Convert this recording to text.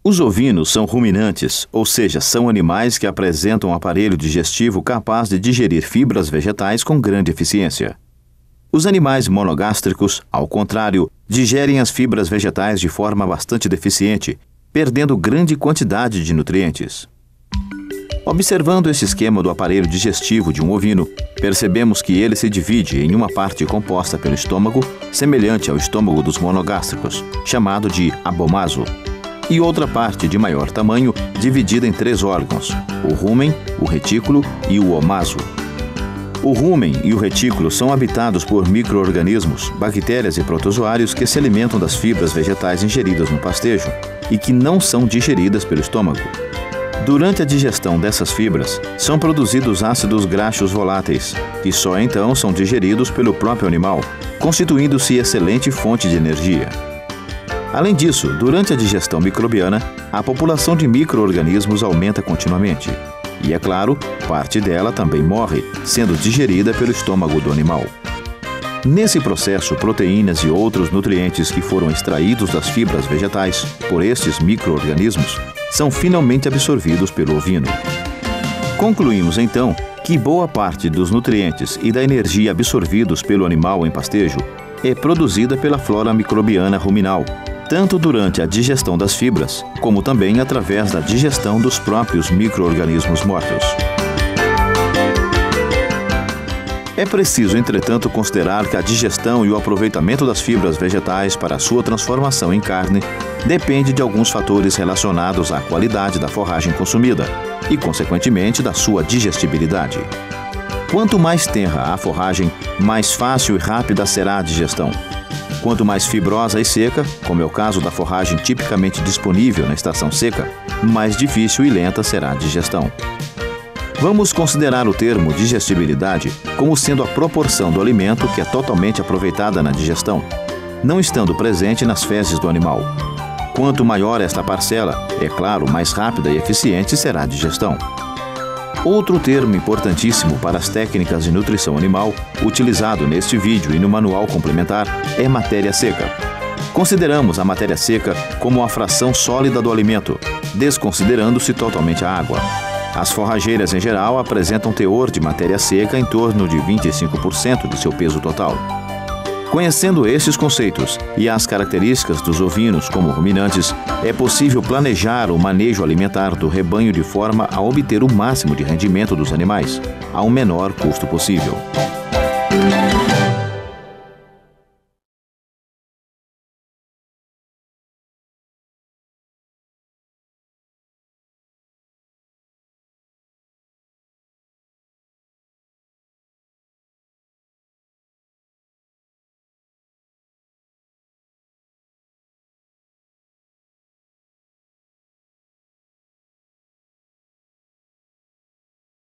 Os ovinos são ruminantes, ou seja, são animais que apresentam um aparelho digestivo capaz de digerir fibras vegetais com grande eficiência. Os animais monogástricos, ao contrário, digerem as fibras vegetais de forma bastante deficiente, perdendo grande quantidade de nutrientes. Observando esse esquema do aparelho digestivo de um ovino, percebemos que ele se divide em uma parte composta pelo estômago, semelhante ao estômago dos monogástricos, chamado de abomaso, e outra parte de maior tamanho, dividida em 3 órgãos: o rumen, o retículo e o omaso. O rumen e o retículo são habitados por micro-organismos, bactérias e protozoários que se alimentam das fibras vegetais ingeridas no pastejo e que não são digeridas pelo estômago. Durante a digestão dessas fibras, são produzidos ácidos graxos voláteis, que só então são digeridos pelo próprio animal, constituindo-se excelente fonte de energia. Além disso, durante a digestão microbiana, a população de micro-organismos aumenta continuamente. E, é claro, parte dela também morre, sendo digerida pelo estômago do animal. Nesse processo, proteínas e outros nutrientes que foram extraídos das fibras vegetais por estes micro-organismos são finalmente absorvidos pelo ovino. Concluímos, então, que boa parte dos nutrientes e da energia absorvidos pelo animal em pastejo é produzida pela flora microbiana ruminal, tanto durante a digestão das fibras, como também através da digestão dos próprios micro-organismos mortos. É preciso, entretanto, considerar que a digestão e o aproveitamento das fibras vegetais para a sua transformação em carne depende de alguns fatores relacionados à qualidade da forragem consumida e, consequentemente, da sua digestibilidade. Quanto mais tenra a forragem, mais fácil e rápida será a digestão. Quanto mais fibrosa e seca, como é o caso da forragem tipicamente disponível na estação seca, mais difícil e lenta será a digestão. Vamos considerar o termo digestibilidade como sendo a proporção do alimento que é totalmente aproveitada na digestão, não estando presente nas fezes do animal. Quanto maior esta parcela, é claro, mais rápida e eficiente será a digestão. Outro termo importantíssimo para as técnicas de nutrição animal, utilizado neste vídeo e no manual complementar, é matéria seca. Consideramos a matéria seca como a fração sólida do alimento, desconsiderando-se totalmente a água. As forrageiras, em geral, apresentam teor de matéria seca em torno de 25% de seu peso total. Conhecendo esses conceitos e as características dos ovinos como ruminantes, é possível planejar o manejo alimentar do rebanho de forma a obter o máximo de rendimento dos animais, a um menor custo possível.